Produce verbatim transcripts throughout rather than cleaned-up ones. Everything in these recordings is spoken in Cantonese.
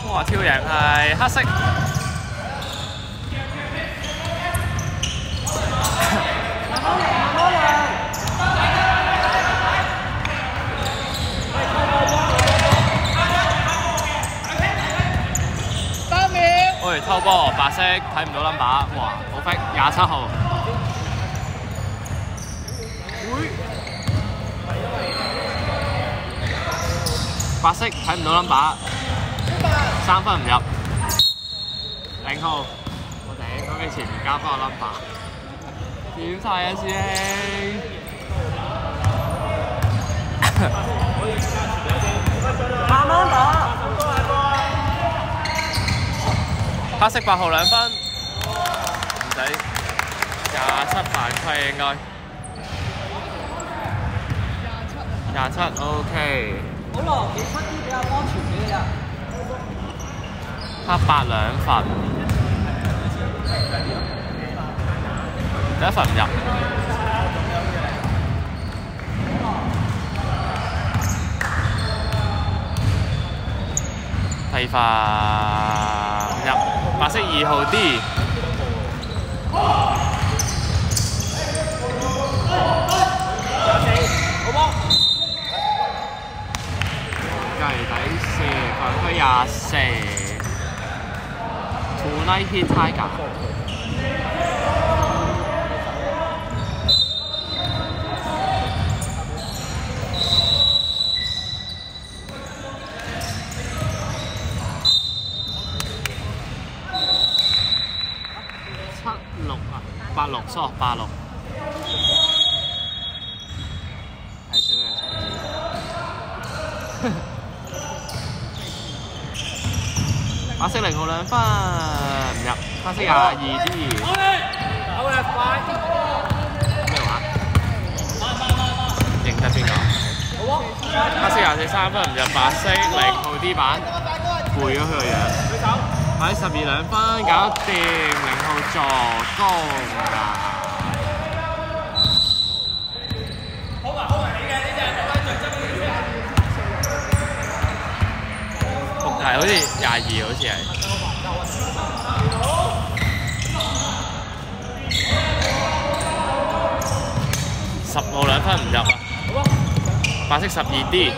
哇！跳贏係黑色。 三秒。 喂，偷波，白色睇唔到 number， 哇，好 fit， 廿七號。白色睇唔到 number， 三分唔入。零號，我頂，講緊前面加翻個 number， 點晒啊師兄！ 慢慢打。 黑色八號兩分，唔使廿七犯規應該。廿七 OK。 好咯，幾七啲比較安全啲嘅。 黑八兩分，第一分唔入。第二分唔入，白色二號 D。廿四 ，Tonight Hit Tiger。七六啊，八六，sorry，八六。睇少嘅手指。白色零號兩分唔入，黑色廿二 D。咩話？認得邊個？黑色廿四三分唔入，白色零號 D 板背咗佢個樣。白色十二兩分搞掂，零號助攻啊！係好似廿二，好似係。十號兩分唔入啊！白色十二 D，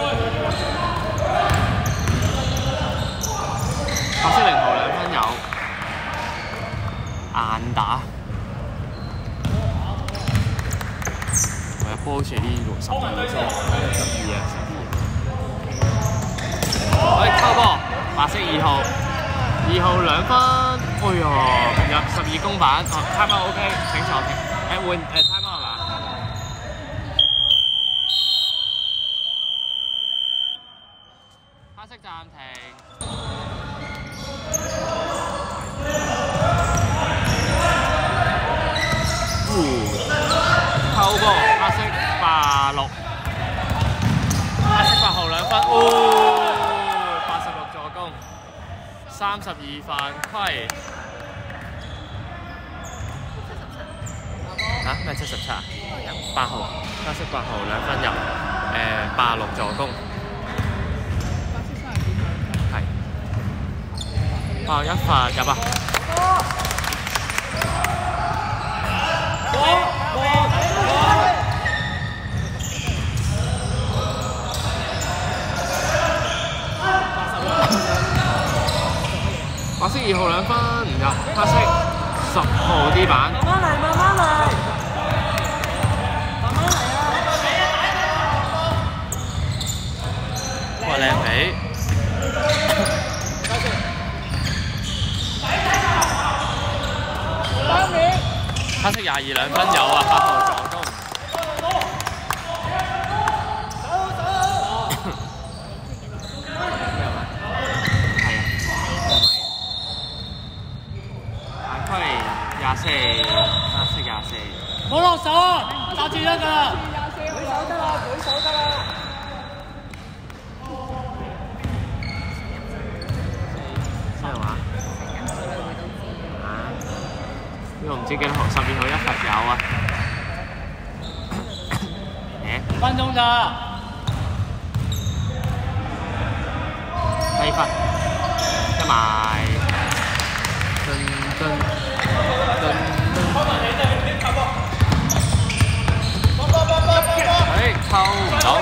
白色零號兩分有，硬打。我有波好似呢個十二啫，十二啊！喂，溝波，白色二號，二號兩分，哎呦，唔入十二公板，哦 time out OK， 請坐，誒換誒 time out 係嘛？黑色暫停。溝波，黑色八六，黑色八號兩分，哦。三十二犯規。嚇咩七十七啊？八號，黑色八號兩分入，誒八六助攻。係。八號一發入啊！白色二號兩分唔入，黑色十號 D 板。 慢慢嚟，慢慢嚟，慢慢嚟啊！ 哇，靚皮！黑色廿二兩分有啊，八號助攻。四，黑色廿四。 冇落手啊！揸住得㗎啦！舉手得啦，舉手得啦！ 咩話？啊？呢個唔知幾多號，十二號一罰有啊。誒？ 分鐘咋？ 低分。 一埋，進進進誒扣唔到，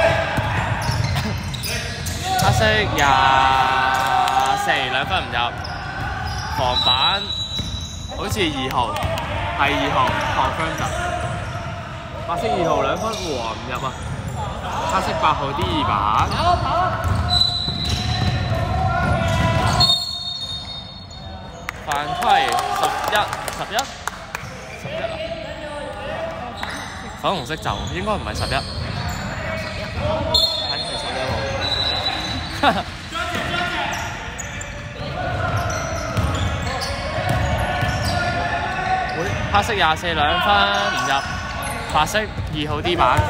黑色廿四兩分唔入，防板好似二號，係二號 confirm 咗。白色二號兩分，哇唔入啊！黑色八號 D 二板。跑啊跑啊！犯規十一十一十一啊！粉紅色就應該唔係十一，睇係十一喎。黑色廿四兩分唔入，白色二號 D 板。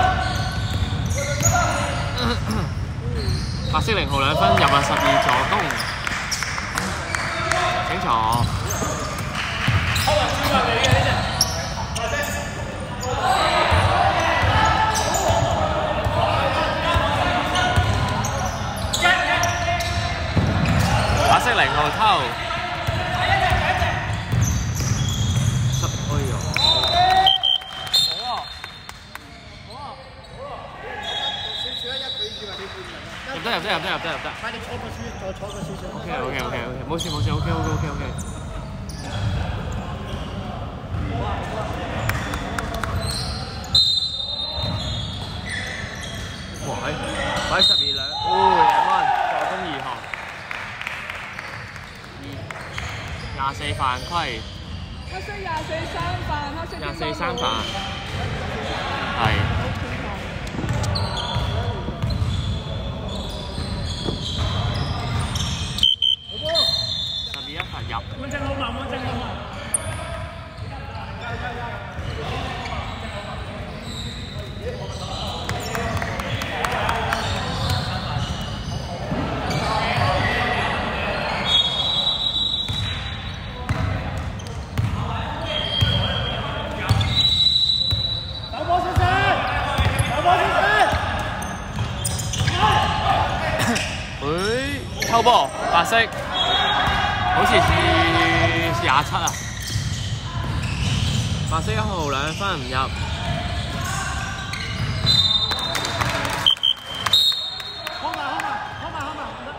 白色零號兩分入啊，十二助攻，清楚。白色零號偷。入得入得入得入得入得！快啲坐個書，再坐個少少。OK OK OK OK， 冇事冇事 OK OK OK OK。哇！喺喺十二兩，哦廿蚊，助攻二號，廿四犯規。 黑色廿四三犯，黑色廿四三犯，係。入滿正好嘛，滿正好嘛。有波先生，有波先生。誒，抽波，白色。好似似廿七啊！白色一號兩分唔入，好埋好埋好埋好埋唔得。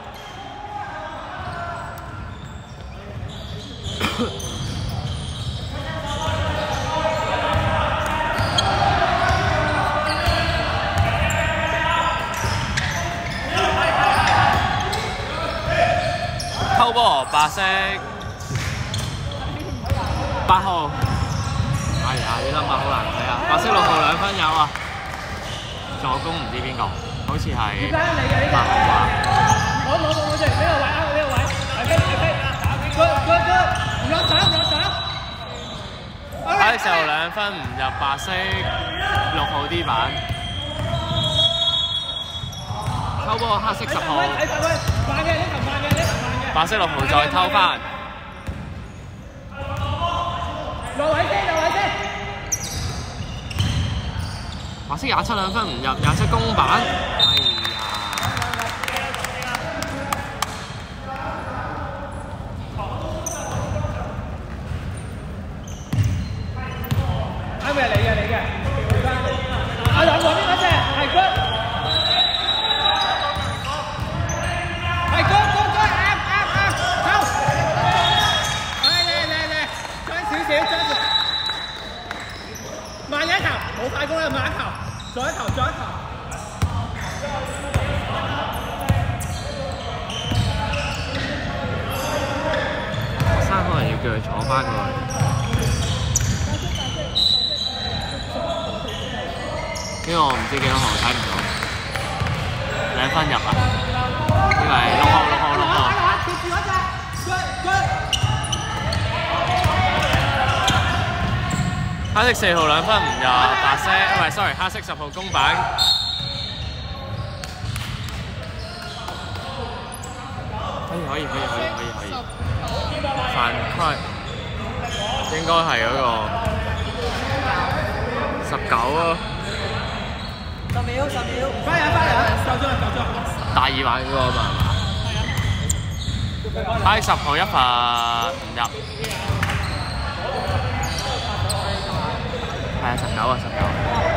偷波白色八號，哎呀！呢粒碼好難睇啊！白色六號兩分有啊，助攻唔知邊個，好似係八號啊！攞攞攞攞住呢個位啊！呢個位，係飛係飛，佢佢佢唔有手唔有手。黑色兩分唔入，白色六號 D 板。偷波黑色十號。慢嘅，呢球慢嘅，呢球慢嘅。白色六號再偷翻。落位先，落位先。白色廿七兩分唔入，廿七公板。哎呀！啱嘅，你嘅，你嘅。阿兩黃邊嗰隻係good。係 good good good，啱啱啱，走。嚟嚟嚟嚟，將少少，將少。慢一球，冇快攻啦，慢一球，再一球，再一球。學生可能要叫佢坐翻過去。呢個我唔知幾多號，睇唔到。兩分入啊！呢個係六號，六號，六號。貼住嗰隻，黑色四號兩分唔入，白色唔係 sorry， 黑色十號公板。可以可以可以可以可以可以。犯規應該係嗰個十九咯。十秒，十秒，翻嚟翻嚟，夠咗啦，夠咗啦。大二版嗰個嘛係嘛？ 派十號一罰唔入。係啊，十九啊，十九。